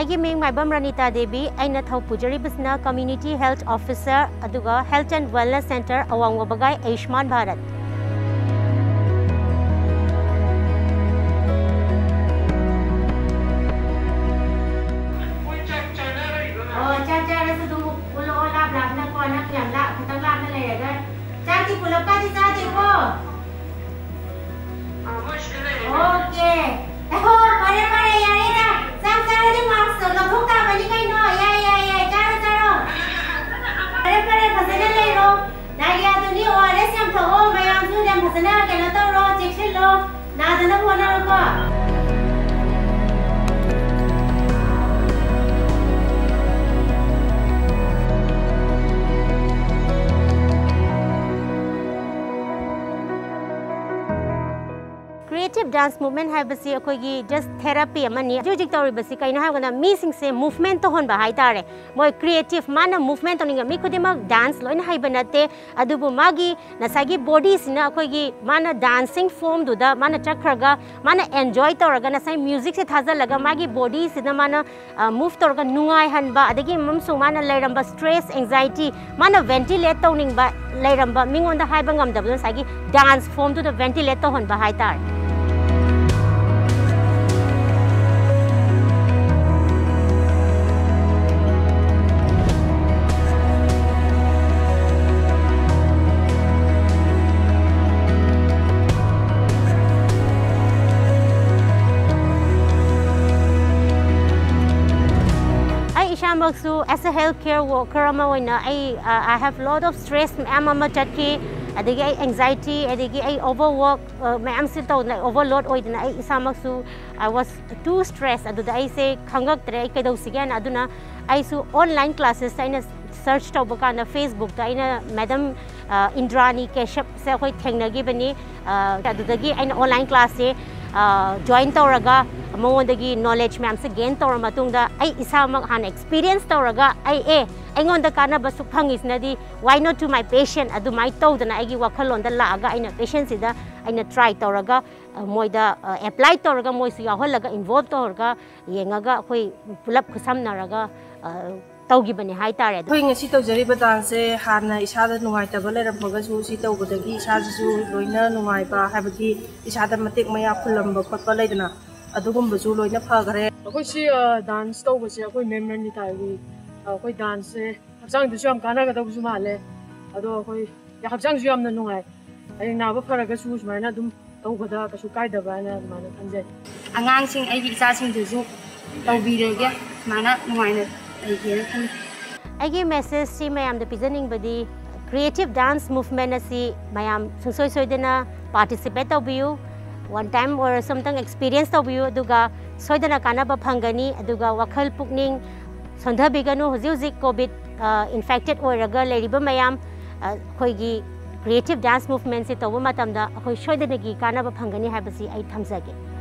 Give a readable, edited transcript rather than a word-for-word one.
Aigi ming Maibam Ranita Devi, aina thau pujari bisna Community Health Officer aduga Health and Wellness Center awang wabagay Ayushman Bharat. Oh, cara sa tu pulau olah belakang ko anak yang lah kita lah ni leh kan. Cari pulau kadi cari ko. Okay. Oh, pare ya ni dah. Sam cara ni maksud nak buka balik kan no. Ya. Cara. Pare pasal leh ro. Dah ya tu ni orang yang tahu macam tu dia pasal kena tahu ro cek lo. Dah tu nak buat apa ko. Creative dance movement hai basi akoi just therapy amani jujik tori basi kaina ha gana mi sing se movement to hon ba hai tare moi creative mana movement to ninga mi khudima dance loina hai banate adubu magi nasagi body sina akoi mana dancing form du da mana chakraga mana enjoy toraga nasai music se thaja laga magi body sina mana move toraga nungai han ba adagi mamsu mana lairamba stress anxiety mana ventilate to ning ba lairamba mingon da hai bangam da sagi dance form to the ventilate to hon ba hai tare. As a healthcare worker, I have a lot of stress. I'm anxiety, I overwork, overload. I was too stressed. I say, I saw online classes. I searched on Facebook. Madam Indrani Keshap online class. Join Toraga, Mawandagi knowledge ma'am sa gain Tora Matunda, ay isa han experience Toraga, ay on the Kanaba Supangis Nadi, why not to my patient, adu my told and I give wakalon the laga in a patient sida, in a try Toraga, moida apply Toraga, moisia holaga, involved Toraga, yengaga, pull up Kusam Naraga. Taugi hai tare hoing si to jari batan se harna isada nungai ta bale ram phoga su si to godagi isa su loina nungai ba habati isada matik maya phulam ba khotpa leidana adugum bu su loina phagare akoi si dance to bu si akoi member ni tai wi akoi dance se habjang du syam kana ga da bu su male ado akoi ya habjang su yam na nungai ai na ba pharaga su sumaina dum tawgada ka su kai da ba na mana kanjai angang sing ai isa sing du su tawbirege mana nungai na I give message si mayam the presenting body creative dance movement si mayam soy dena participate of you one time or something experience of you aduga soy dena kana ba phangani aduga wakhal pukning sondha biganu huzik COVID infected oraga leriba mayam khoigi creative dance movement si tawu matamda khoi soy dena gi kana ba phangani habasi ai thamjage.